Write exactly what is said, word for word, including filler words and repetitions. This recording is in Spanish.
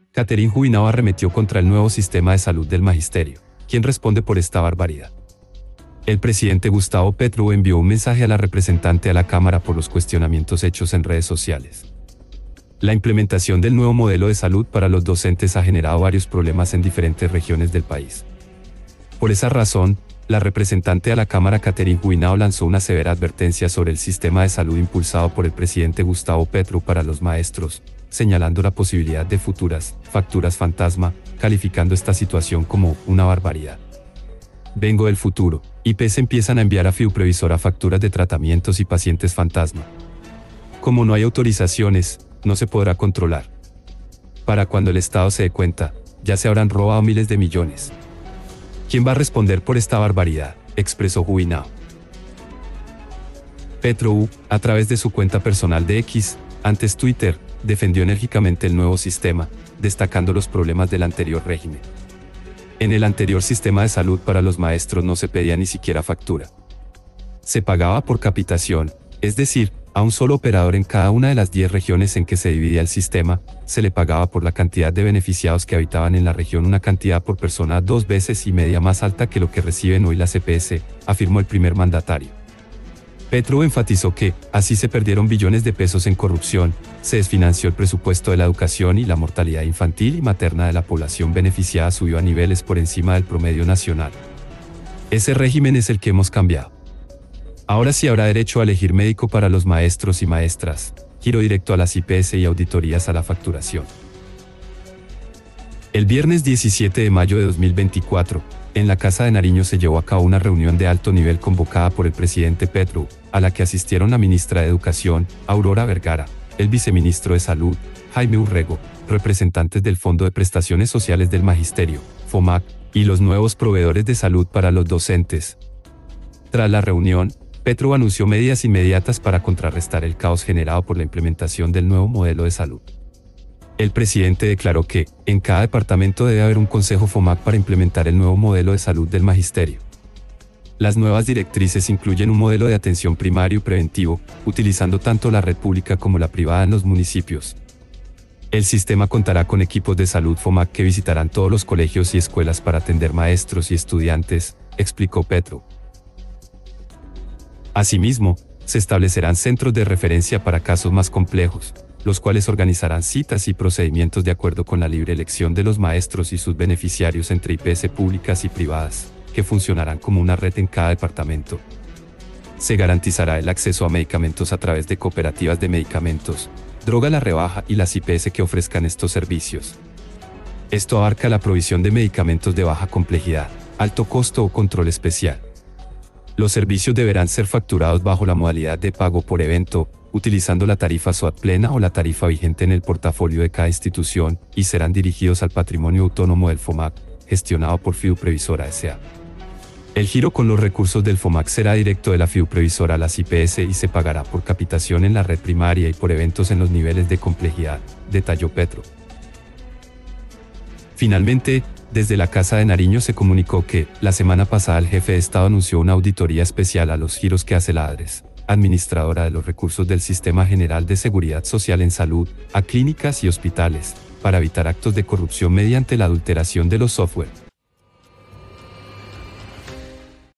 Catherine Juinao arremetió contra el nuevo sistema de salud del magisterio. ¿Quién responde por esta barbaridad? El presidente Gustavo Petro envió un mensaje a la representante a la Cámara por los cuestionamientos hechos en redes sociales. La implementación del nuevo modelo de salud para los docentes ha generado varios problemas en diferentes regiones del país. Por esa razón, la representante a la Cámara Catherine Juinao lanzó una severa advertencia sobre el sistema de salud impulsado por el presidente Gustavo Petro para los maestros, señalando la posibilidad de futuras facturas fantasma, calificando esta situación como una barbaridad. Vengo del futuro. I P S empiezan a enviar a Fiduprevisora facturas de tratamientos y pacientes fantasma. Como no hay autorizaciones, no se podrá controlar. Para cuando el Estado se dé cuenta, ya se habrán robado miles de millones. ¿Quién va a responder por esta barbaridad?, expresó Juinao. Petro U, a través de su cuenta personal de X, antes Twitter, defendió enérgicamente el nuevo sistema, destacando los problemas del anterior régimen. En el anterior sistema de salud para los maestros no se pedía ni siquiera factura. Se pagaba por capitación, es decir, a un solo operador en cada una de las diez regiones en que se dividía el sistema, se le pagaba por la cantidad de beneficiados que habitaban en la región, una cantidad por persona dos veces y media más alta que lo que reciben hoy las E P S, afirmó el primer mandatario. Petro enfatizó que, así se perdieron billones de pesos en corrupción, se desfinanció el presupuesto de la educación y la mortalidad infantil y materna de la población beneficiada subió a niveles por encima del promedio nacional. Ese régimen es el que hemos cambiado. Ahora sí habrá derecho a elegir médico para los maestros y maestras, giro directo a las I P S y auditorías a la facturación. El viernes diecisiete de mayo de dos mil veinticuatro, en la Casa de Nariño se llevó a cabo una reunión de alto nivel convocada por el presidente Petro, a la que asistieron la ministra de Educación, Aurora Vergara, el viceministro de Salud, Jaime Urrego, representantes del Fondo de Prestaciones Sociales del Magisterio, FOMAC, y los nuevos proveedores de salud para los docentes. Tras la reunión, Petro anunció medidas inmediatas para contrarrestar el caos generado por la implementación del nuevo modelo de salud. El presidente declaró que, en cada departamento debe haber un consejo FOMAC para implementar el nuevo modelo de salud del magisterio. Las nuevas directrices incluyen un modelo de atención primario y preventivo, utilizando tanto la red pública como la privada en los municipios. El sistema contará con equipos de salud FOMAC que visitarán todos los colegios y escuelas para atender maestros y estudiantes, explicó Petro. Asimismo, se establecerán centros de referencia para casos más complejos, los cuales organizarán citas y procedimientos de acuerdo con la libre elección de los maestros y sus beneficiarios entre I P S públicas y privadas, que funcionarán como una red en cada departamento. Se garantizará el acceso a medicamentos a través de cooperativas de medicamentos, Droga La Rebaja y las I P S que ofrezcan estos servicios. Esto abarca la provisión de medicamentos de baja complejidad, alto costo o control especial. Los servicios deberán ser facturados bajo la modalidad de pago por evento, utilizando la tarifa SOAT plena o la tarifa vigente en el portafolio de cada institución, y serán dirigidos al patrimonio autónomo del FOMAC, gestionado por Fiduprevisora S A El giro con los recursos del FOMAC será directo de la Fiduprevisora a las I P S y se pagará por capitación en la red primaria y por eventos en los niveles de complejidad, detalló Petro. Finalmente, desde la Casa de Nariño se comunicó que, la semana pasada el jefe de Estado anunció una auditoría especial a los giros que hace la ADRES, administradora de los recursos del Sistema General de Seguridad Social en Salud, a clínicas y hospitales, para evitar actos de corrupción mediante la adulteración de los software.